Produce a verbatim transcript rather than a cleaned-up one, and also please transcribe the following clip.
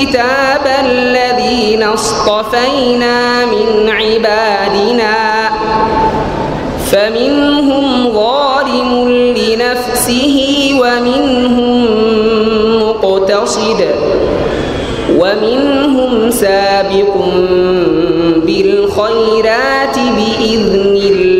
الكتاب الذين اصطفينا من عبادنا فمنهم ظالم لنفسه ومنهم مقتصد ومنهم سابق بالخيرات بإذن الله